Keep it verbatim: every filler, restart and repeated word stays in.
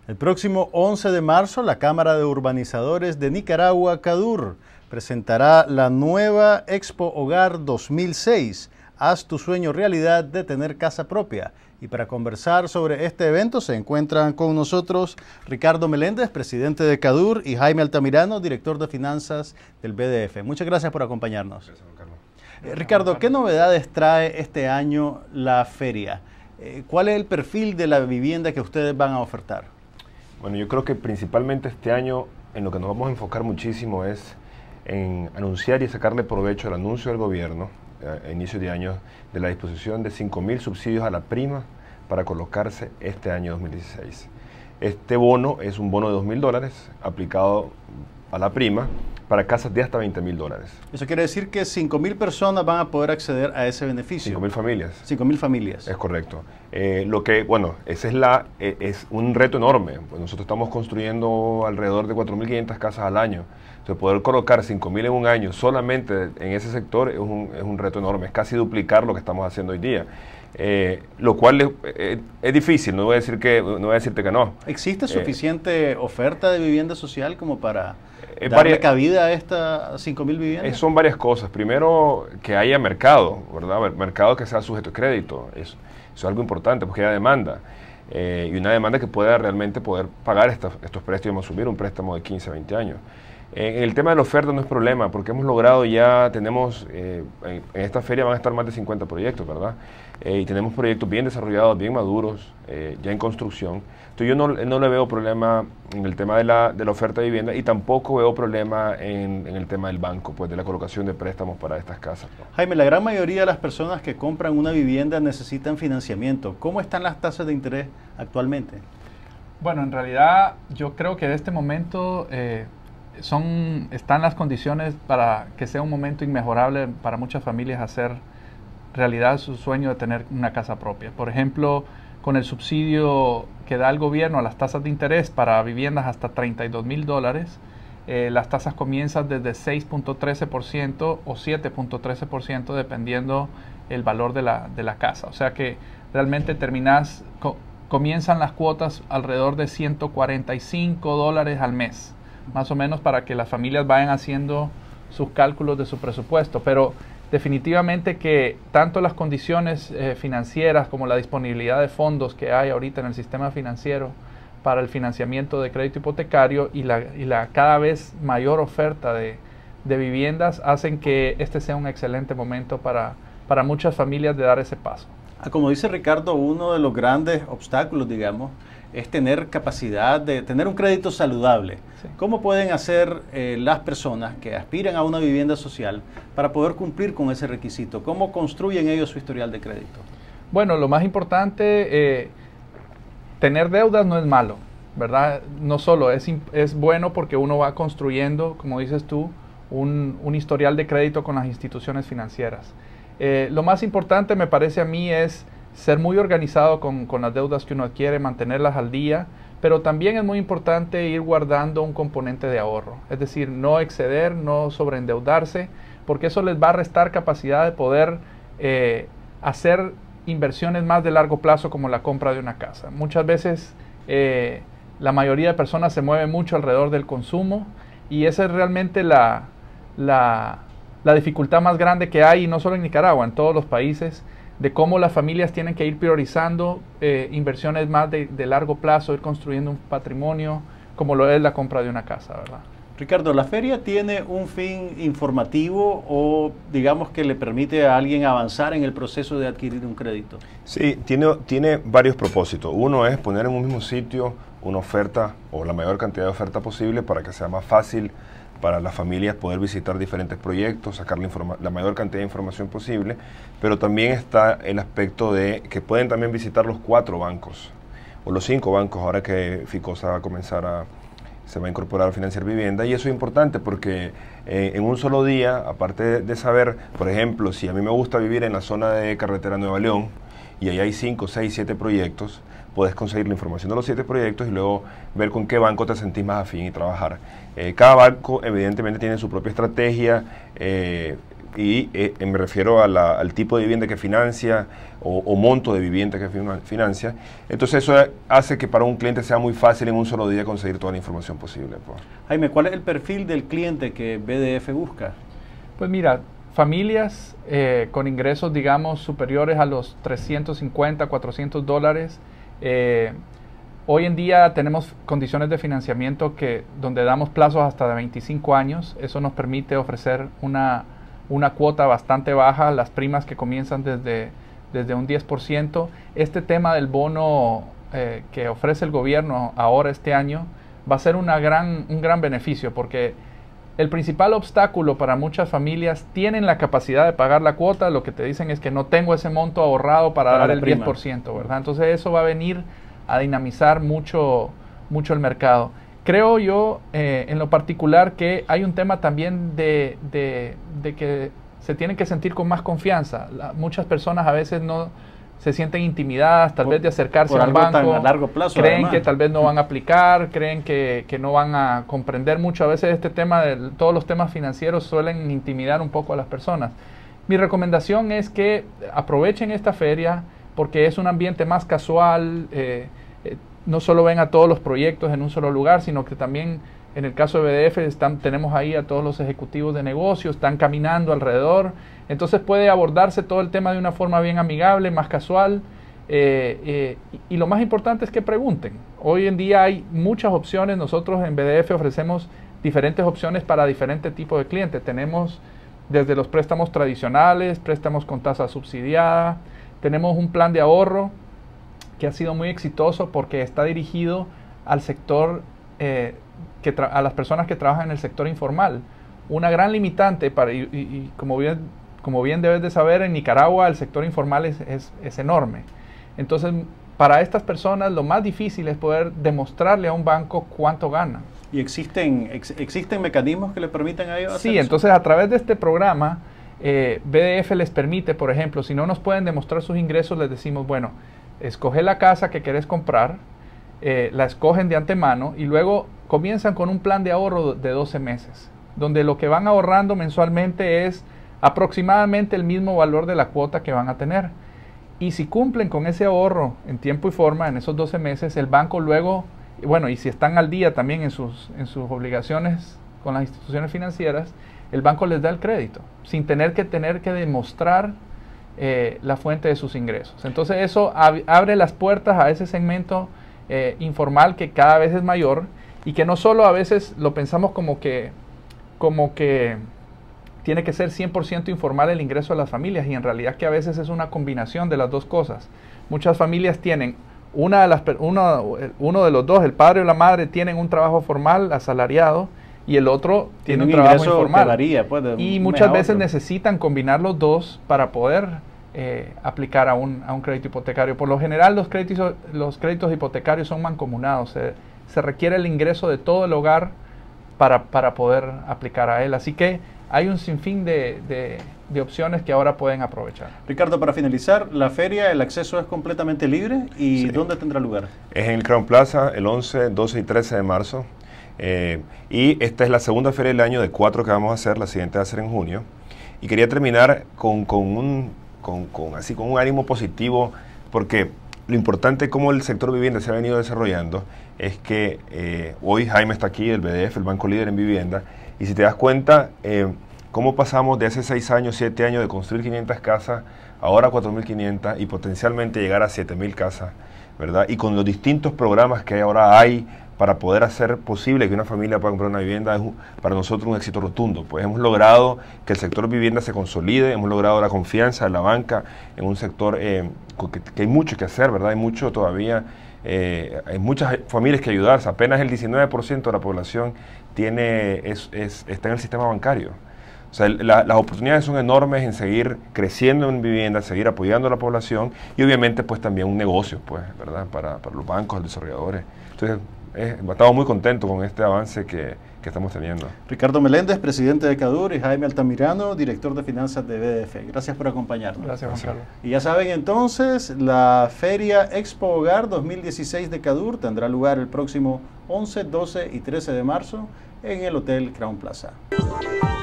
El próximo once de marzo, la Cámara de Urbanizadores de Nicaragua, CADUR, presentará la nueva Expo Hogar dos mil seis. Haz tu sueño realidad de tener casa propia. Y para conversar sobre este evento se encuentran con nosotros Ricardo Meléndez, presidente de CADUR, y Jaime Altamirano, director de finanzas del B D F. Muchas gracias por acompañarnos. Gracias, Carlos. Eh, Ricardo, ¿qué novedades trae este año la feria? Eh, ¿Cuál es el perfil de la vivienda que ustedes van a ofertar? Bueno, yo creo que principalmente este año en lo que nos vamos a enfocar muchísimo es en anunciar y sacarle provecho al anuncio del gobierno a inicio de año de la disposición de cinco mil subsidios a la prima para colocarse este año dos mil dieciséis. Este bono es un bono de dos mil dólares aplicado a la prima para casas de hasta veinte mil dólares. Eso quiere decir que cinco mil personas van a poder acceder a ese beneficio. cinco mil familias. cinco mil familias. Es correcto. Eh, lo que, bueno, ese es, la, eh, es un reto enorme. Pues nosotros estamos construyendo alrededor de cuatro mil quinientas casas al año. Entonces, poder colocar cinco mil en un año solamente en ese sector es un, es un reto enorme. Es casi duplicar lo que estamos haciendo hoy día. Eh, lo cual es, eh, es difícil, no voy a decir que, no voy a decirte que no. ¿Existe suficiente eh, oferta de vivienda social como para eh, darle varias, cabida a estas cinco mil viviendas? Eh, son varias cosas. Primero, que haya mercado, ¿verdad? Mercado que sea sujeto a crédito. Eso, eso es algo importante porque haya demanda. Eh, y una demanda que pueda realmente poder pagar estos, estos préstamos, subir un préstamo de quince a veinte años. En el tema de la oferta no es problema, porque hemos logrado ya, tenemos, eh, en, en esta feria van a estar más de cincuenta proyectos, ¿verdad? Eh, y tenemos proyectos bien desarrollados, bien maduros, eh, ya en construcción. Entonces yo no, no le veo problema en el tema de la, de la oferta de vivienda y tampoco veo problema en, en el tema del banco, pues de la colocación de préstamos para estas casas, ¿no? Jaime, la gran mayoría de las personas que compran una vivienda necesitan financiamiento. ¿Cómo están las tasas de interés actualmente? Bueno, en realidad yo creo que en este momento... Eh, Son, están las condiciones para que sea un momento inmejorable para muchas familias hacer realidad su sueño de tener una casa propia. Por ejemplo, con el subsidio que da el gobierno a las tasas de interés para viviendas hasta treinta y dos mil dólares, eh, las tasas comienzan desde seis punto trece por ciento o siete punto trece por ciento dependiendo el valor de la, de la casa. O sea que realmente terminas, co comienzan las cuotas alrededor de ciento cuarenta y cinco dólares al mes, más o menos, para que las familias vayan haciendo sus cálculos de su presupuesto. Pero definitivamente que tanto las condiciones eh, financieras como la disponibilidad de fondos que hay ahorita en el sistema financiero para el financiamiento de crédito hipotecario y la, y la cada vez mayor oferta de, de viviendas hacen que este sea un excelente momento para, para muchas familias de dar ese paso. Como dice Ricardo, uno de los grandes obstáculos, digamos, es tener capacidad de tener un crédito saludable. Sí. ¿Cómo pueden hacer eh, las personas que aspiran a una vivienda social para poder cumplir con ese requisito? ¿Cómo construyen ellos su historial de crédito? Bueno, lo más importante, eh, tener deudas no es malo, ¿verdad? No solo es, es bueno porque uno va construyendo, como dices tú, un, un historial de crédito con las instituciones financieras. Eh, lo más importante, me parece a mí, es ser muy organizado con, con las deudas que uno adquiere, mantenerlas al día, pero también es muy importante ir guardando un componente de ahorro, es decir, no exceder, no sobreendeudarse, porque eso les va a restar capacidad de poder eh, hacer inversiones más de largo plazo como la compra de una casa. Muchas veces eh, la mayoría de personas se mueve mucho alrededor del consumo y esa es realmente la, la, la dificultad más grande que hay, y no solo en Nicaragua, en todos los países, de cómo las familias tienen que ir priorizando eh, inversiones más de, de largo plazo, ir construyendo un patrimonio, como lo es la compra de una casa, ¿verdad? Ricardo, ¿la feria tiene un fin informativo o digamos que le permite a alguien avanzar en el proceso de adquirir un crédito? Sí, tiene, tiene varios propósitos. Uno es poner en un mismo sitio una oferta o la mayor cantidad de oferta posible para que sea más fácil para las familias poder visitar diferentes proyectos, sacar la, la mayor cantidad de información posible, pero también está el aspecto de que pueden también visitar los cuatro bancos, o los cinco bancos, ahora que Ficosa va a comenzar a, se va a incorporar a financiar vivienda, y eso es importante porque eh, en un solo día, aparte de, de saber, por ejemplo, si a mí me gusta vivir en la zona de Carretera Nueva León, y ahí hay cinco, seis, siete proyectos, puedes conseguir la información de los siete proyectos y luego ver con qué banco te sentís más afín y trabajar. Eh, cada banco evidentemente tiene su propia estrategia, eh, y eh, me refiero a la, al tipo de vivienda que financia o, o monto de vivienda que financia. Entonces eso hace que para un cliente sea muy fácil en un solo día conseguir toda la información posible. Pues. Jaime, ¿cuál es el perfil del cliente que B D F busca? Pues mira, familias eh, con ingresos, digamos, superiores a los trescientos cincuenta, cuatrocientos dólares. Eh, hoy en día tenemos condiciones de financiamiento que, donde damos plazos hasta de veinticinco años. Eso nos permite ofrecer una, una cuota bastante baja, las primas que comienzan desde, desde un diez por ciento. Este tema del bono eh, que ofrece el gobierno ahora este año va a ser una gran, un gran beneficio, porque el principal obstáculo para muchas familias tienen la capacidad de pagar la cuota, lo que te dicen es que no tengo ese monto ahorrado para, para dar el prima. diez por ciento, ¿verdad? Entonces eso va a venir a dinamizar mucho, mucho el mercado. Creo yo, eh, en lo particular, que hay un tema también de, de, de que se tienen que sentir con más confianza. La, muchas personas a veces no se sienten intimidadas tal por, vez de acercarse a un banco, a largo plazo, creen además. que tal vez no van a aplicar, creen que, que no van a comprender mucho. A veces este tema, de, todos los temas financieros suelen intimidar un poco a las personas. Mi recomendación es que aprovechen esta feria porque es un ambiente más casual, eh, eh, no solo ven a todos los proyectos en un solo lugar, sino que también en el caso de B D F están, tenemos ahí a todos los ejecutivos de negocios, están caminando alrededor. Entonces puede abordarse todo el tema de una forma bien amigable, más casual, eh, eh, y, y lo más importante es que pregunten. Hoy en día hay muchas opciones, nosotros en B D F ofrecemos diferentes opciones para diferentes tipos de clientes. Tenemos desde los préstamos tradicionales, préstamos con tasa subsidiada, tenemos un plan de ahorro que ha sido muy exitoso porque está dirigido al sector, eh, que a las personas que trabajan en el sector informal. Una gran limitante, para, y, y, y como bien Como bien debes de saber, en Nicaragua el sector informal es, es, es enorme. Entonces, para estas personas lo más difícil es poder demostrarle a un banco cuánto gana. ¿Y existen, ex, existen mecanismos que le permitan a ellos hacer Sí, eso? Entonces a través de este programa, eh, B D F les permite, por ejemplo, si no nos pueden demostrar sus ingresos, les decimos, bueno, escoge la casa que querés comprar, eh, la escogen de antemano y luego comienzan con un plan de ahorro de doce meses, donde lo que van ahorrando mensualmente es aproximadamente el mismo valor de la cuota que van a tener. Y si cumplen con ese ahorro en tiempo y forma en esos doce meses, el banco luego, bueno, y si están al día también en sus, en sus obligaciones con las instituciones financieras, el banco les da el crédito, sin tener que tener que demostrar eh, la fuente de sus ingresos. Entonces eso ab abre las puertas a ese segmento eh, informal que cada vez es mayor y que no solo a veces lo pensamos como que, como que tiene que ser cien por ciento informal el ingreso de las familias, y en realidad que a veces es una combinación de las dos cosas. Muchas familias tienen, una de las, uno, uno de los dos, el padre o la madre, tienen un trabajo formal, asalariado, y el otro tiene, tiene un, un trabajo informal. Varía, pues, y muchas veces necesitan combinar los dos para poder eh, aplicar a un, a un crédito hipotecario. Por lo general los créditos, los créditos hipotecarios son mancomunados, se, se requiere el ingreso de todo el hogar para, para poder aplicar a él. Así que hay un sinfín de, de, de opciones que ahora pueden aprovechar. Ricardo, para finalizar, la feria, el acceso es completamente libre, ¿y sí. dónde tendrá lugar? Es en el Crown Plaza el once, doce y trece de marzo. Eh, y esta es la segunda feria del año de cuatro que vamos a hacer, la siguiente va a ser en junio. Y quería terminar con, con, un, con, con, así, con un ánimo positivo, porque lo importante cómo el sector vivienda se ha venido desarrollando es que eh, hoy Jaime está aquí, el B D F, el banco líder en vivienda, y si te das cuenta, eh, cómo pasamos de hace seis años, siete años de construir quinientas casas, ahora cuatro mil quinientas y potencialmente llegar a siete mil casas, ¿verdad? Y con los distintos programas que ahora hay para poder hacer posible que una familia pueda comprar una vivienda, es un, para nosotros un éxito rotundo. Pues hemos logrado que el sector vivienda se consolide, hemos logrado la confianza de la banca en un sector eh, que, que hay mucho que hacer, ¿verdad? Hay mucho todavía, eh, hay muchas familias que ayudarse. Apenas el diecinueve por ciento de la población tiene, es, es, está en el sistema bancario. O sea, la, las oportunidades son enormes en seguir creciendo en vivienda, seguir apoyando a la población y obviamente pues también un negocio, pues, ¿verdad? Para, para los bancos, los desarrolladores. Entonces, eh, estamos muy contentos con este avance que, que estamos teniendo. Ricardo Meléndez, presidente de CADUR, y Jaime Altamirano, director de finanzas de B D F. Gracias por acompañarnos. Gracias, Juan Carlos. Y ya saben entonces, la Feria Expo Hogar dos mil dieciséis de CADUR tendrá lugar el próximo once, doce y trece de marzo en el Hotel Crown Plaza.